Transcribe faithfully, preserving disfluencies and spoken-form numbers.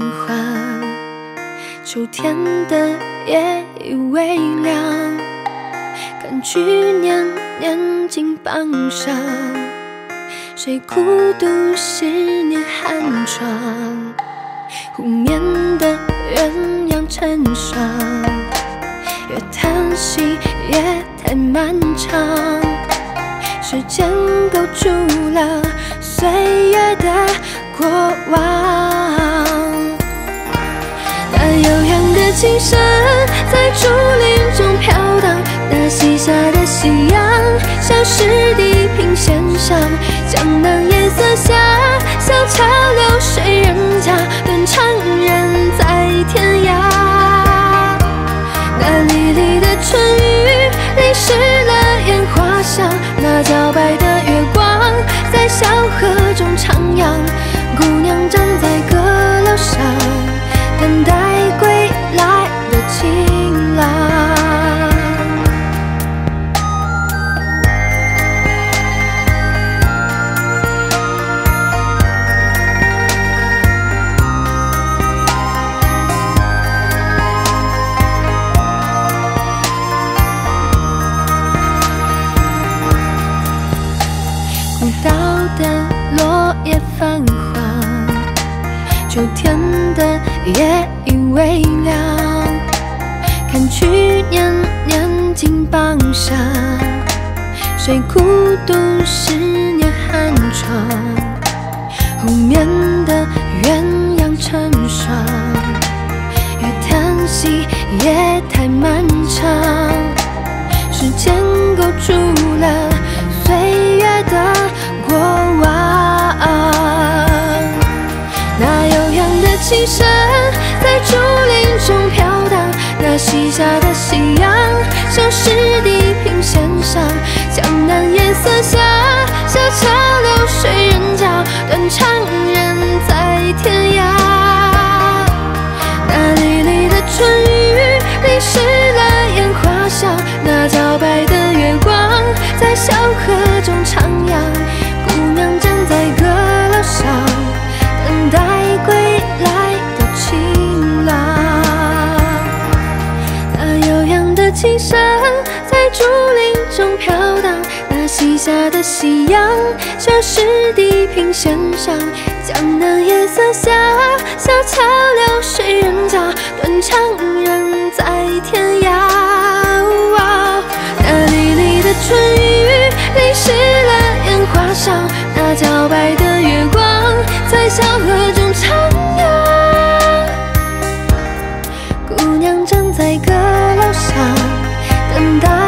华，秋天的夜已微凉，看去年年近傍上，谁孤独十年寒窗，湖面的鸳鸯成双，越叹息越太漫长，时间勾住了岁月的过往。那悠扬的琴声在竹林中飘荡，那西下的夕阳像是地平线上，江南夜色下，小桥流水人家，断肠人在天涯。那离离的春雨淋湿了烟花香，那皎白的月光在小河中徜徉，姑娘站在阁楼上，等待归来的情郎。古道的落叶泛黄，秋天的夜已微凉，看去年年近傍上，谁孤独十年寒窗，湖面的鸳鸯成双，越叹息夜太漫长，时间勾住了岁月的过往。那悠扬的琴声在竹林中飘荡，那西下的夕阳像是地平线上，江南夜色下，小桥流水人家，断肠人在天涯。那离离的春雨淋湿了烟花香，那皎白的月光在小河中徜徉，姑娘站在阁楼上，等待归来的情郎。那悠扬的琴声在竹林中飘荡，那西下的夕阳像是地平线上，江南夜色下，小桥流水人家，断肠人在天涯。那离离的春雨淋湿了烟花香，那皎白的月光在小河中徜徉，姑娘站在阁楼上，等待